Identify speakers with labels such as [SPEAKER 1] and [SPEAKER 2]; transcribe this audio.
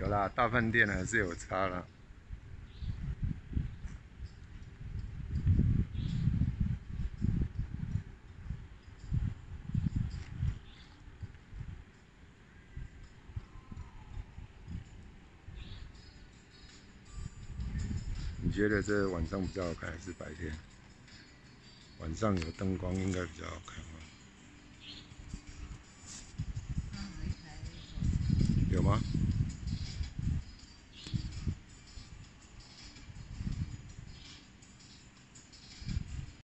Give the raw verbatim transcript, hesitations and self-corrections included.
[SPEAKER 1] 啦，大饭店还是有差啦。你觉得这晚上比较好看还是白天？晚上有灯光应该比较好看吗？有吗？